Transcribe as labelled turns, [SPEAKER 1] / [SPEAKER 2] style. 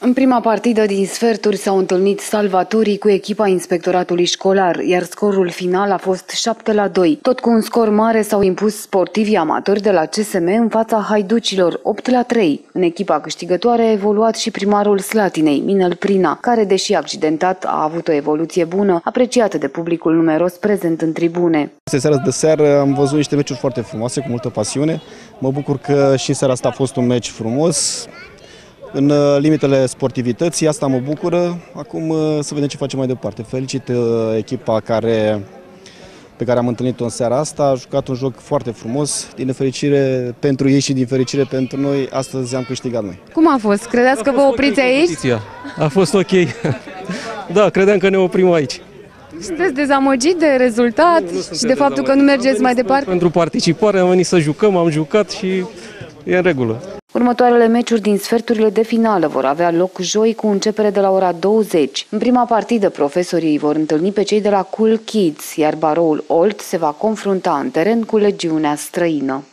[SPEAKER 1] În prima partidă din sferturi s-au întâlnit salvatorii cu echipa inspectoratului școlar, iar scorul final a fost 7-2. Tot cu un scor mare s-au impus sportivii amatori de la CSM în fața haiducilor, 8-3. În echipa câștigătoare a evoluat și primarul Slatinei, Minel Prina, care, deși accidentat, a avut o evoluție bună, apreciată de publicul numeros prezent în tribune.
[SPEAKER 2] De seară am văzut niște meciuri foarte frumoase, cu multă pasiune. Mă bucur că și în seara asta a fost un meci frumos, în limitele sportivității, asta mă bucură. Acum să vedem ce facem mai departe. Felicit echipa pe care am întâlnit-o în seara asta. A jucat un joc foarte frumos. Din nefericire pentru ei și din fericire pentru noi, astăzi am câștigat noi.
[SPEAKER 1] Cum a fost? Credeți că vă opriți aici?
[SPEAKER 3] A fost ok. Da, credeam că ne oprim aici.
[SPEAKER 1] Sunteți dezamăgit de rezultat și de faptul că nu mergeți mai departe?
[SPEAKER 3] Pentru participare am venit să jucăm, am jucat și e în regulă.
[SPEAKER 1] Următoarele meciuri din sferturile de finală vor avea loc joi cu începere de la ora 20. În prima partidă, profesorii îi vor întâlni pe cei de la Cool Kids, iar baroul Olt se va confrunta în teren cu legiunea străină.